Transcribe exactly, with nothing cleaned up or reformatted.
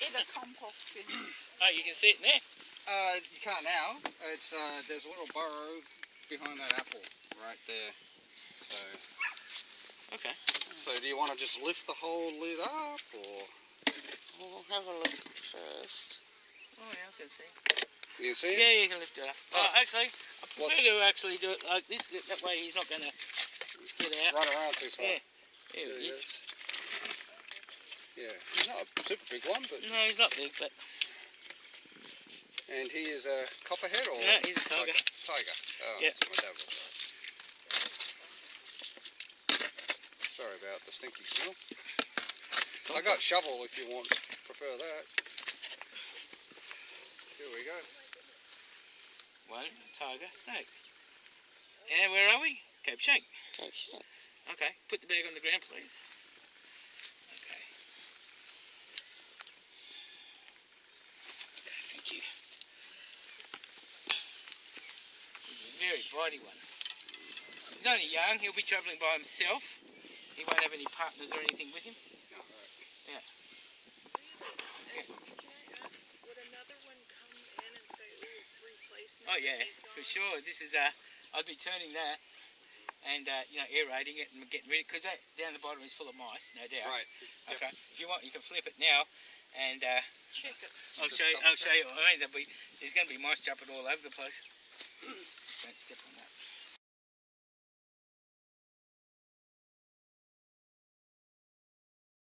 where the compost is. Oh, you can see it there? Uh, you can't now. It's uh, there's a little burrow behind that apple right there. So. Okay. So do you want to just lift the whole lid up, or? We'll have a look first. Oh yeah, I can see. You can see it? Yeah, you can lift it up. Oh, uh, actually, I prefer What's... to actually do it like this. That way he's not going to get out. Run around too far. Yeah. There yeah, he is. Yeah, he's not a super big one, but... No, he's not big, but... And he is a copperhead, or...? No, he's a tiger. Tiger. Oh, yeah. my dad was right. Sorry about the stinky smell. I got shovel if you want, prefer that. Here we go. One tiger snake. And where are we? Cape Schank. Cape Schank. Okay, put the bag on the ground, please. Okay. Okay, thank you. He's a very bitey one. He's only young, he'll be travelling by himself. He won't have any partners or anything with him. No, right. Yeah. Can I ask, would another one come in and say, ooh, replace me? Oh yeah, for sure. This is, uh, I'd be turning that and, uh, you know, aerating it and getting rid of it, because that down the bottom is full of mice, no doubt. Right. Okay. Yep. If you want, you can flip it now and, uh, check it. I'll show you, I'll show you, I mean, there'll be, there's going to be mice jumping all over the place. Don't step on that.